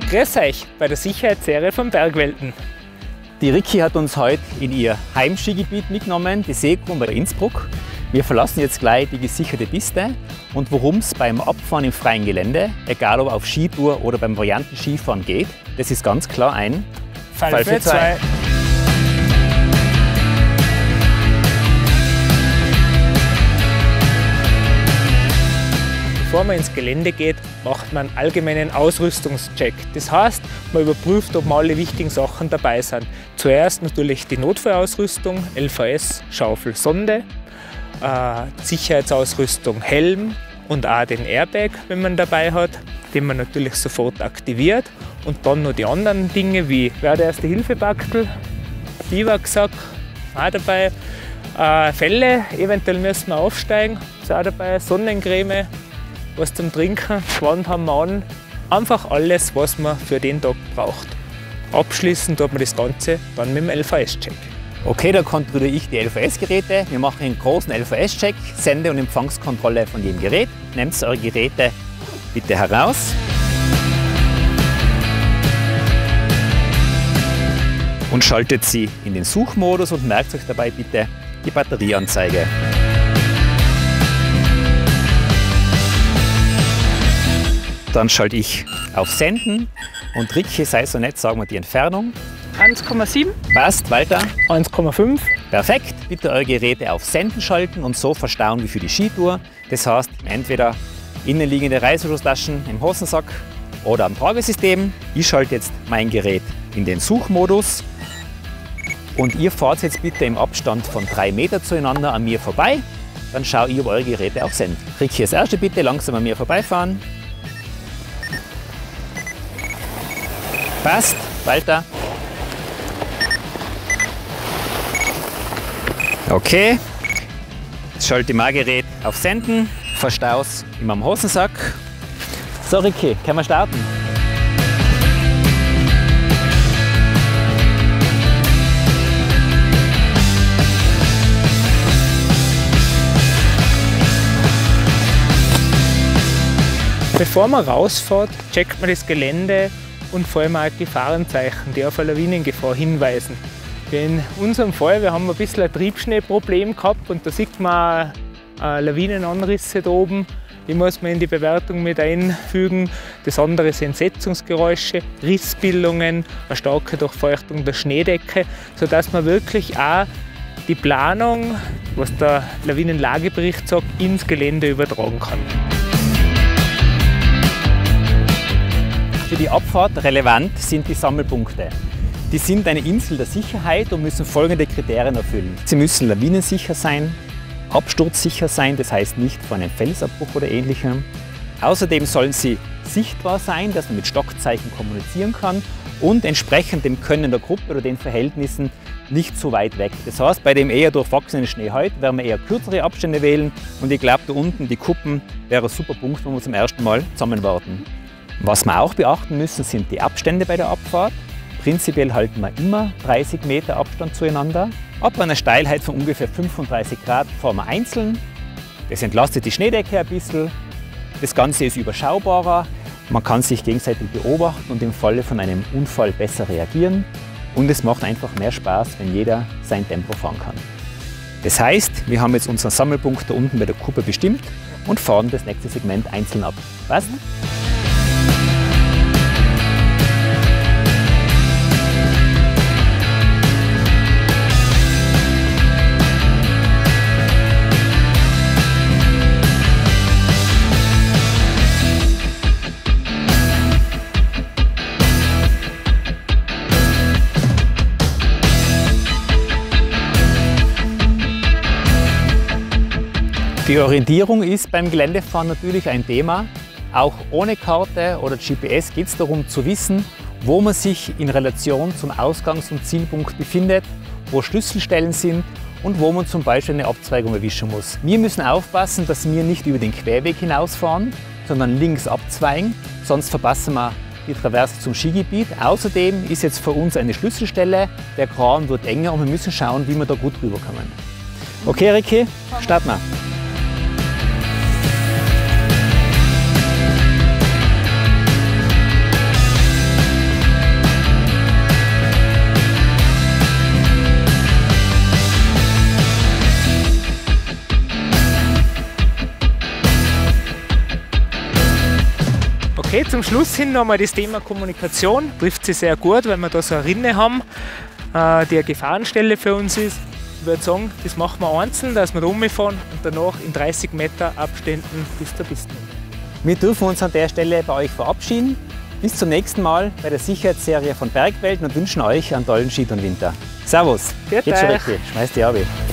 Grüß euch bei der Sicherheitsserie von Bergwelten. Die Ricky hat uns heute in ihr Heimskigebiet mitgenommen, die Seegrund bei Innsbruck. Wir verlassen jetzt gleich die gesicherte Piste und worum es beim Abfahren im freien Gelände, egal ob auf Skitour oder beim Varianten-Skifahren geht, das ist ganz klar ein Fall für zwei. Bevor man ins Gelände geht, macht man einen allgemeinen Ausrüstungscheck. Das heißt, man überprüft, ob alle wichtigen Sachen dabei sind. Zuerst natürlich die Notfallausrüstung, LVS, Schaufel, Sonde, Sicherheitsausrüstung, Helm und auch den Airbag, wenn man dabei hat, den man natürlich sofort aktiviert. Und dann noch die anderen Dinge wie Erste-Hilfe-Backel, Biwaksack, auch dabei, Felle, eventuell müssen wir aufsteigen, ist auch dabei, Sonnencreme, was zum Trinken, Gewand haben wir an, einfach alles, was man für den Tag braucht. Abschließend tut man das Ganze dann mit dem LVS-Check. Okay, da kontrolliere ich die LVS-Geräte. Wir machen einen großen LVS-Check, Sende- und Empfangskontrolle von jedem Gerät. Nehmt eure Geräte bitte heraus. Und schaltet sie in den Suchmodus und merkt euch dabei bitte die Batterieanzeige. Dann schalte ich auf Senden und Ricky, sei so nett, sagen wir die Entfernung. 1,7. Passt, weiter. 1,5. Perfekt. Bitte eure Geräte auf Senden schalten und so verstauen wie für die Skitour. Das heißt, entweder innenliegende Reißverschlusstaschen im Hosensack oder am Tragesystem. Ich schalte jetzt mein Gerät in den Suchmodus und ihr fahrt jetzt bitte im Abstand von 3 Meter zueinander an mir vorbei. Dann schaue ich, ob eure Geräte auch senden. Ricky, als Erste bitte langsam an mir vorbeifahren. Passt, weiter. Okay, jetzt schalte ich mein Gerät auf Senden, verstaus in meinem Hosensack. So Ricky, können wir starten? Bevor man rausfährt, checkt man das Gelände und vor allem auch Gefahrenzeichen, die auf eine Lawinengefahr hinweisen. In unserem Fall, wir haben ein bisschen ein Triebschneeproblem gehabt und da sieht man Lawinenanrisse da oben. Die muss man in die Bewertung mit einfügen. Das andere sind Setzungsgeräusche, Rissbildungen, eine starke Durchfeuchtung der Schneedecke, sodass man wirklich auch die Planung, was der Lawinenlagebericht sagt, ins Gelände übertragen kann. Für die Abfahrt relevant sind die Sammelpunkte. Die sind eine Insel der Sicherheit und müssen folgende Kriterien erfüllen. Sie müssen lawinensicher sein, absturzsicher sein, das heißt nicht vor einem Felsabbruch oder Ähnlichem. Außerdem sollen sie sichtbar sein, dass man mit Stockzeichen kommunizieren kann und entsprechend dem Können der Gruppe oder den Verhältnissen nicht so weit weg. Das heißt, bei dem eher durchwachsenen Schnee heute werden wir eher kürzere Abstände wählen und ich glaube, da unten die Kuppen wäre ein super Punkt, wo wir zum ersten Mal zusammenwarten. Was wir auch beachten müssen, sind die Abstände bei der Abfahrt. Prinzipiell halten wir immer 30 Meter Abstand zueinander. Ab einer Steilheit von ungefähr 35 Grad fahren wir einzeln. Das entlastet die Schneedecke ein bisschen. Das Ganze ist überschaubarer. Man kann sich gegenseitig beobachten und im Falle von einem Unfall besser reagieren. Und es macht einfach mehr Spaß, wenn jeder sein Tempo fahren kann. Das heißt, wir haben jetzt unseren Sammelpunkt da unten bei der Kuppe bestimmt und fahren das nächste Segment einzeln ab. Passt? Die Orientierung ist beim Geländefahren natürlich ein Thema. Auch ohne Karte oder GPS geht es darum zu wissen, wo man sich in Relation zum Ausgangs- und Zielpunkt befindet, wo Schlüsselstellen sind und wo man zum Beispiel eine Abzweigung erwischen muss. Wir müssen aufpassen, dass wir nicht über den Querweg hinausfahren, sondern links abzweigen, sonst verpassen wir die Traverse zum Skigebiet. Außerdem ist jetzt für uns eine Schlüsselstelle, der Graben wird enger und wir müssen schauen, wie wir da gut rüberkommen. Okay, Ricky, starten wir. Okay, zum Schluss hin noch mal das Thema Kommunikation. Trifft sie sehr gut, weil wir da so eine Rinne haben, die eine Gefahrenstelle für uns ist. Ich würde sagen, das machen wir einzeln, dass wir da rumfahren und danach in 30 Meter Abständen bis zur Piste. Wir dürfen uns an der Stelle bei euch verabschieden. Bis zum nächsten Mal bei der Sicherheitsserie von Bergwelten und wünschen euch einen tollen Skitourenwinter. Servus, Geht schon richtig, schmeiß die Abi.